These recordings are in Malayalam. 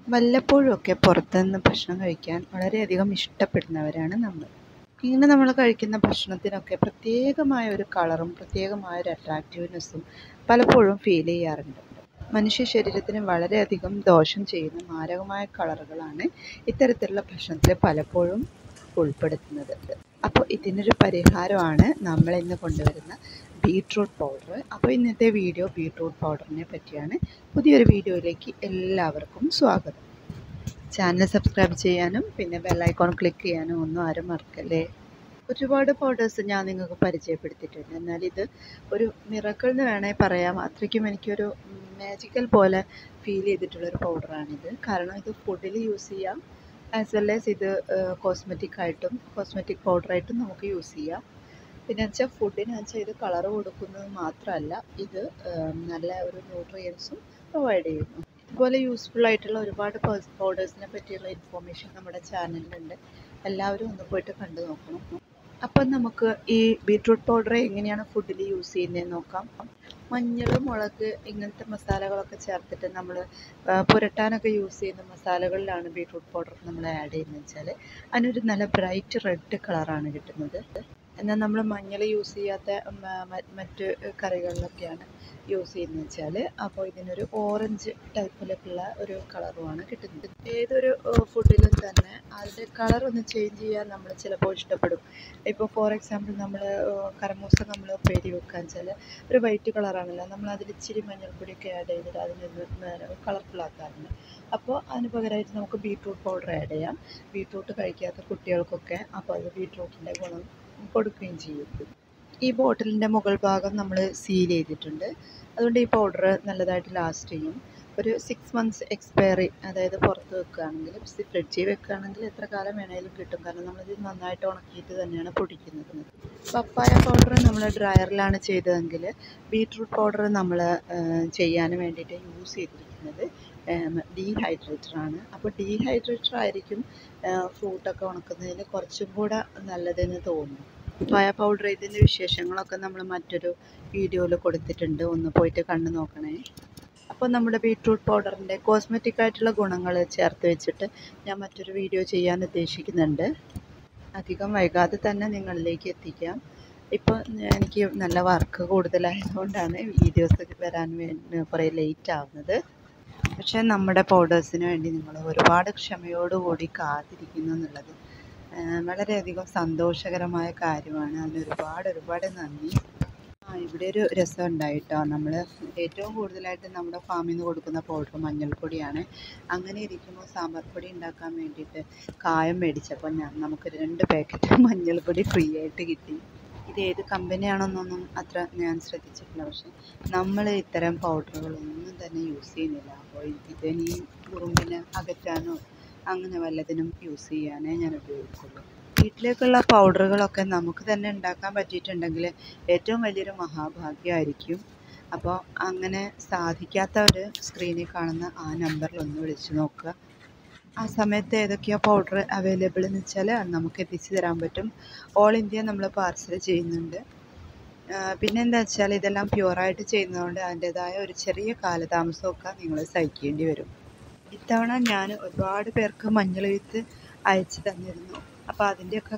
വല്ലപ്പോഴുമൊക്കെ പുറത്തുനിന്ന് ഭക്ഷണം കഴിക്കാൻ വളരെയധികം ഇഷ്ടപ്പെടുന്നവരാണ് നമ്മൾ. ഇങ്ങനെ നമ്മൾ കഴിക്കുന്ന ഭക്ഷണത്തിനൊക്കെ പ്രത്യേകമായ ഒരു കളറും പ്രത്യേകമായ ഒരു അട്രാക്റ്റീവ്നെസ്സും പലപ്പോഴും ഫീൽ ചെയ്യാറുണ്ട്. മനുഷ്യ ശരീരത്തിന് വളരെയധികം ദോഷം ചെയ്യുന്ന മാരകമായ കളറുകളാണ് ഇത്തരത്തിലുള്ള ഭക്ഷണത്തിൽ പലപ്പോഴും ഉൾപ്പെടുത്തുന്നത്. അപ്പോൾ ഇതിനൊരു പരിഹാരമാണ് നമ്മൾ ഇന്ന് കൊണ്ടുവരുന്ന ബീട്രൂട്ട് പൗഡർ. അപ്പോൾ ഇന്നത്തെ വീഡിയോ ബീട്രൂട്ട് പൗഡറിനെ പറ്റിയാണ്. പുതിയൊരു വീഡിയോയിലേക്ക് എല്ലാവർക്കും സ്വാഗതം. ചാനൽ സബ്സ്ക്രൈബ് ചെയ്യാനും പിന്നെ ബെല്ലൈക്കോൺ ക്ലിക്ക് ചെയ്യാനും ഒന്നും ആരും മറക്കല്ലേ. ഒരുപാട് പൗഡേഴ്സ് ഞാൻ നിങ്ങൾക്ക് പരിചയപ്പെടുത്തിയിട്ടുണ്ട്. എന്നാൽ ഇത് ഒരു മിറക്കിൾ എന്ന് വേണമെങ്കിൽ പറയാം. അത്രയ്ക്കും എനിക്കൊരു മാജിക്കൽ പോലെ ഫീൽ ചെയ്തിട്ടുള്ളൊരു പൗഡറാണിത്. കാരണം ഇത് ഫുഡിൽ യൂസ് ചെയ്യാം, ആസ് വെൽ ആസ് ഇത് കോസ്മെറ്റിക് പൗഡറായിട്ടും നമുക്ക് യൂസ് ചെയ്യാം. പിന്നെ വെച്ചാൽ ഫുഡിന് വെച്ചാൽ ഇത് കളർ കൊടുക്കുന്നത് മാത്രമല്ല, ഇത് നല്ല ഒരു ന്യൂട്രിയൻസും പ്രൊവൈഡ് ചെയ്യുന്നു. ഇതുപോലെ യൂസ്ഫുൾ ആയിട്ടുള്ള ഒരുപാട് പൗഡേഴ്സിനെ പറ്റിയുള്ള ഇൻഫോർമേഷൻ നമ്മുടെ ചാനലിലുണ്ട്. എല്ലാവരും ഒന്ന് പോയിട്ട് കണ്ടു നോക്കണം. അപ്പം നമുക്ക് ഈ ബീട്രൂട്ട് പൗഡർ എങ്ങനെയാണ് ഫുഡിൽ യൂസ് ചെയ്യുന്നതെന്ന് നോക്കാം. മഞ്ഞൾ, മുളക് ഇങ്ങനത്തെ മസാലകളൊക്കെ ചേർത്തിട്ട് നമ്മൾ പുരട്ടാനൊക്കെ യൂസ് ചെയ്യുന്ന മസാലകളിലാണ് ബീട്രൂട്ട് പൗഡർ നമ്മൾ ആഡ് ചെയ്യുന്നത് വെച്ചാൽ അതിനൊരു നല്ല ബ്രൈറ്റ് റെഡ് കളറാണ് കിട്ടുന്നത്. എന്നാൽ നമ്മൾ മഞ്ഞൾ യൂസ് ചെയ്യാത്ത മറ്റ് കറികളിലൊക്കെയാണ് യൂസ് ചെയ്യുന്നത് വെച്ചാൽ അപ്പോൾ ഇതിനൊരു ഓറഞ്ച് ടൈപ്പിലൊക്കെയുള്ള ഒരു കളറുമാണ് കിട്ടുന്നത്. ഏതൊരു ഫുഡിലും തന്നെ അതിൻ്റെ കളർ ഒന്ന് ചേഞ്ച് ചെയ്യാൻ നമ്മൾ ചിലപ്പോൾ ഇഷ്ടപ്പെടും. ഇപ്പോൾ ഫോർ എക്സാമ്പിൾ നമ്മൾ കരമൂസ നമ്മൾ ഉപ്പേരി വെക്കാൻ വെച്ചാൽ ഒരു വൈറ്റ് കളറാണല്ലോ, നമ്മൾ അതിൽ ഇച്ചിരി മഞ്ഞൾപ്പൊടിയൊക്കെ ആഡ് ചെയ്തിട്ട് അതിനൊന്ന് കളർഫുള്ളാക്കാറുണ്ട്. അപ്പോൾ അതിന് പകരമായിട്ട് നമുക്ക് ബീട്രൂട്ട് പൗഡർ ആഡ് ചെയ്യാം. ബീട്രൂട്ട് കഴിക്കാത്ത കുട്ടികൾക്കൊക്കെ അപ്പോൾ അത് ബീട്രൂട്ടിൻ്റെ ഗുണം കൊടുക്കുകയും ചെയ്യും. ഈ ബോട്ടിലിൻ്റെ മുകൾ ഭാഗം നമ്മൾ സീൽ ചെയ്തിട്ടുണ്ട്. അതുകൊണ്ട് ഈ പൗഡർ നല്ലതായിട്ട് ലാസ്റ്റ് ചെയ്യും. ഒരു 6 months എക്സ്പയറി, അതായത് പുറത്ത് വെക്കുകയാണെങ്കിൽ, ഫ്രിഡ്ജിൽ വെക്കുകയാണെങ്കിൽ എത്ര കാലം വേണമെങ്കിലും കിട്ടും. കാരണം നമ്മളിത് നന്നായിട്ട് ഉണക്കിയിട്ട് തന്നെയാണ് പൊടിക്കുന്നത്. പപ്പായ പൗഡർ നമ്മൾ ഡ്രയറിലാണ് ചെയ്തതെങ്കിൽ ബീട്രൂട്ട് പൗഡർ നമ്മൾ ചെയ്യാൻ വേണ്ടിയിട്ട് യൂസ് ചെയ്തിരിക്കുന്നത് ഡീഹൈഡ്രേറ്ററാണ്. അപ്പോൾ ഡീഹൈഡ്രേറ്റർ ആയിരിക്കും ഫ്രൂട്ടൊക്കെ ഉണക്കുന്നതിന് കുറച്ചും കൂടെ നല്ലതെന്ന് തോന്നുന്നു. പപ്പായ പൗഡർ ഇതിൻ്റെ വിശേഷങ്ങളൊക്കെ നമ്മൾ മറ്റൊരു വീഡിയോയിൽ കൊടുത്തിട്ടുണ്ട്, ഒന്ന് പോയിട്ട് കണ്ടു നോക്കണേ. അപ്പോൾ നമ്മുടെ ബീട്രൂട്ട് പൗഡറിൻ്റെ കോസ്മെറ്റിക് ആയിട്ടുള്ള ഗുണങ്ങൾ ചേർത്ത് വെച്ചിട്ട് ഞാൻ മറ്റൊരു വീഡിയോ ചെയ്യാൻ ഉദ്ദേശിക്കുന്നുണ്ട്. അധികം വൈകാതെ തന്നെ നിങ്ങളിലേക്ക് എത്തിക്കാം. ഇപ്പോൾ എനിക്ക് നല്ല വർക്ക് കൂടുതലായതുകൊണ്ടാണ് വീഡിയോസ് വരാൻ കുറേ ലേറ്റ് ആവുന്നത്. പക്ഷേ നമ്മുടെ പൗഡേഴ്സിന് വേണ്ടി നിങ്ങൾ ഒരുപാട് ക്ഷമയോടുകൂടി കാത്തിരിക്കുന്നു എന്നുള്ളത് വളരെയധികം സന്തോഷകരമായ കാര്യമാണ്. അതിന് ഒരുപാട് നന്ദി. ഇവിടെ ഒരു രസം ഉണ്ടായിട്ടോ. നമ്മൾ ഏറ്റവും കൂടുതലായിട്ട് നമ്മുടെ ഫാമിൽ നിന്ന് കൊടുക്കുന്ന പൗഡർ മഞ്ഞൾപ്പൊടിയാണ്. അങ്ങനെ ഇരിക്കുമ്പോൾ സാമ്പാർ പൊടി ഉണ്ടാക്കാൻ വേണ്ടിയിട്ട് കായം മേടിച്ചപ്പോൾ നമുക്ക് 2 പാക്കറ്റ് മഞ്ഞൾപ്പൊടി ഫ്രീ ആയിട്ട് കിട്ടി. ഇത് ഏത് കമ്പനിയാണെന്നൊന്നും അത്ര ഞാൻ ശ്രദ്ധിച്ചിട്ടില്ല. പക്ഷെ നമ്മൾ ഇത്തരം പൗഡറുകളൊന്നും തന്നെ യൂസ് ചെയ്യുന്നില്ല. അപ്പോൾ ഇതിനി ഉറുമ്പിനെ അകറ്റാനോ അങ്ങനെ വല്ലതിനും യൂസ് ചെയ്യാനേ ഞാൻ ഉപയോഗിക്കുള്ളൂ. വീട്ടിലേക്കുള്ള പൗഡറുകളൊക്കെ നമുക്ക് തന്നെ ഉണ്ടാക്കാൻ പറ്റിയിട്ടുണ്ടെങ്കിൽ ഏറ്റവും വലിയൊരു മഹാഭാഗ്യമായിരിക്കും. അപ്പോൾ അങ്ങനെ സാധിക്കാത്തവർ സ്ക്രീനിൽ കാണുന്ന ആ നമ്പറിൽ ഒന്ന് വിളിച്ച് നോക്കുക. ആ സമയത്ത് ഏതൊക്കെയാണ് പൗഡർ അവൈലബിൾ എന്ന് വെച്ചാൽ നമുക്ക് എത്തിച്ചു തരാൻ പറ്റും. ഓൾ ഇന്ത്യ നമ്മൾ പാർസൽ ചെയ്യുന്നുണ്ട്. പിന്നെ എന്താ വെച്ചാൽ ഇതെല്ലാം പ്യുവറായിട്ട് ചെയ്യുന്നതുകൊണ്ട് അതിൻ്റേതായ ഒരു ചെറിയ കാലതാമസമൊക്കെ നിങ്ങൾ സഹിക്കേണ്ടി വരും. ഇത്തവണ ഞാൻ ഒരുപാട് പേർക്ക് മഞ്ഞൾ വിത്ത് അയച്ചു തന്നിരുന്നു. അപ്പോൾ അതിൻ്റെയൊക്കെ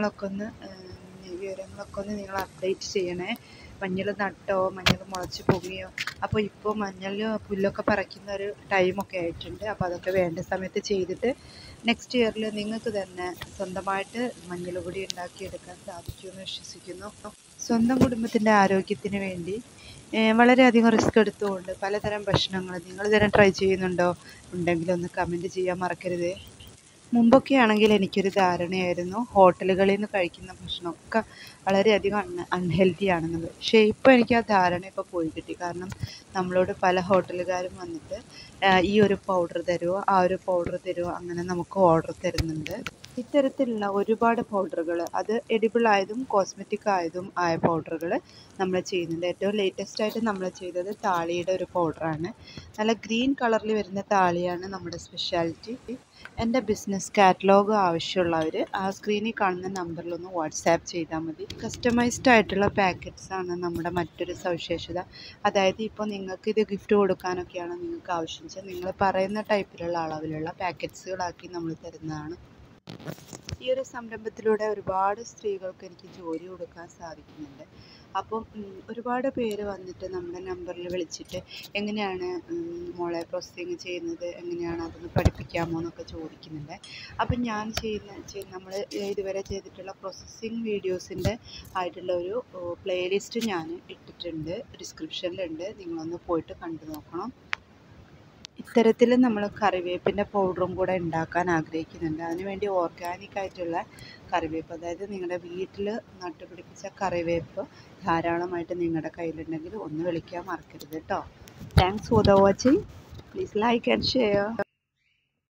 വിവരങ്ങളൊക്കെ ഒന്ന് നിങ്ങൾ അപ്ഡേറ്റ് ചെയ്യണേ. മഞ്ഞൾ നട്ടോ, മഞ്ഞൾ മുളച്ച് പൊങ്ങിയോ? അപ്പോൾ ഇപ്പോൾ മഞ്ഞൾ പുല്ലൊക്കെ പറിക്കുന്ന ഒരു ടൈമൊക്കെ ആയിട്ടുണ്ട്. അപ്പോൾ അതൊക്കെ വേണ്ട സമയത്ത് ചെയ്തിട്ട് നെക്സ്റ്റ് ഇയറിൽ നിങ്ങൾക്ക് തന്നെ സ്വന്തമായിട്ട് മഞ്ഞൾ പൊടി ഉണ്ടാക്കിയെടുക്കാൻ സാധിക്കുമെന്ന് വിശ്വസിക്കുന്നു. സ്വന്തം കുടുംബത്തിൻ്റെ ആരോഗ്യത്തിന് വേണ്ടി വളരെയധികം റിസ്ക് എടുത്തുകൊണ്ട് പലതരം ഭക്ഷണങ്ങൾ നിങ്ങൾ ഇതുവരെ ട്രൈ ചെയ്യുന്നുണ്ടോ? ഉണ്ടെങ്കിൽ ഒന്ന് കമൻറ്റ് ചെയ്യാൻ മറക്കരുത്. മുമ്പൊക്കെ ആണെങ്കിൽ എനിക്കൊരു ധാരണയായിരുന്നു ഹോട്ടലുകളിൽ നിന്ന് കഴിക്കുന്ന ഭക്ഷണമൊക്കെ വളരെയധികം അൺഹെൽത്തി ആണെന്നുള്ളത്. പക്ഷേ ഇപ്പോൾ എനിക്ക് ആ ധാരണ ഇപ്പോൾ പോയി കിട്ടി. കാരണം നമ്മളോട് പല ഹോട്ടലുകാരും വന്നിട്ട് ഈ ഒരു പൗഡർ തരുമോ, ആ ഒരു പൗഡർ തരുമോ, അങ്ങനെ നമുക്ക് ഓർഡർ തരുന്നുണ്ട്. ഇത്തരത്തിലുള്ള ഒരുപാട് പൗഡറുകൾ, അത് എഡിബിൾ ആയതും കോസ്മെറ്റിക് ആയതും ആയ പൗഡറുകൾ നമ്മൾ ചെയ്യുന്നുണ്ട്. ഏറ്റവും ലേറ്റസ്റ്റ് ആയിട്ട് നമ്മൾ ചെയ്തത് താളിയുടെ ഒരു പൗഡറാണ്. നല്ല ഗ്രീൻ കളറിൽ വരുന്ന താളിയാണ് നമ്മുടെ സ്പെഷ്യാലിറ്റി. എൻ്റെ ബിസിനസ് ബിസിനസ് കാറ്റലോഗ് ആവശ്യമുള്ളവർ ആ സ്ക്രീനിൽ കാണുന്ന നമ്പറിലൊന്ന് വാട്സാപ്പ് ചെയ്താൽ മതി. കസ്റ്റമൈസ്ഡ് ആയിട്ടുള്ള പാക്കറ്റ്സ് ആണ് നമ്മുടെ മറ്റൊരു സവിശേഷത. അതായത് ഇപ്പോൾ നിങ്ങൾക്ക് ഇത് ഗിഫ്റ്റ് കൊടുക്കാനൊക്കെയാണ് നിങ്ങൾക്ക് ആവശ്യം വെച്ചാൽ നിങ്ങൾ പറയുന്ന ടൈപ്പിലുള്ള അളവിലുള്ള പാക്കറ്റ്സുകളാക്കി നമ്മൾ തരുന്നതാണ്. ഈ ഒരു സംരംഭത്തിലൂടെ ഒരുപാട് സ്ത്രീകൾക്ക് എനിക്ക് ജോലി കൊടുക്കാൻ സാധിക്കുന്നുണ്ട്. അപ്പം ഒരുപാട് പേര് വന്നിട്ട് നമ്മുടെ നമ്പറിൽ വിളിച്ചിട്ട് എങ്ങനെയാണ് മോളെ പ്രോസസ്സിങ് ചെയ്യുന്നത്, എങ്ങനെയാണ് അതൊന്ന് പഠിപ്പിക്കാമോ എന്നൊക്കെ ചോദിക്കുന്നുണ്ട്. അപ്പം ഞാൻ നമ്മൾ ഇതുവരെ ചെയ്തിട്ടുള്ള പ്രോസസ്സിങ് വീഡിയോസിൻ്റെ ആയിട്ടുള്ള ഒരു പ്ലേലിസ്റ്റ് ഞാൻ ഇട്ടിട്ടുണ്ട്, ഡിസ്ക്രിപ്ഷനിലുണ്ട്. നിങ്ങളൊന്ന് പോയിട്ട് കണ്ടു നോക്കണം. ഇത്തരത്തിൽ നമ്മൾ കറിവേപ്പിൻ്റെ പൗഡറും കൂടെ ഉണ്ടാക്കാൻ ആഗ്രഹിക്കുന്നുണ്ട്. അതിനുവേണ്ടി ഓർഗാനിക് ആയിട്ടുള്ള കറിവേപ്പ്, അതായത് നിങ്ങളുടെ വീട്ടിൽ നട്ടുപിടിപ്പിച്ച കറിവേപ്പ് ധാരാളമായിട്ട് നിങ്ങളുടെ കയ്യിലുണ്ടെങ്കിൽ ഒന്ന് വിളിക്കാൻ മറക്കരുത് കേട്ടോ. Thanks for the watching. Please like and share.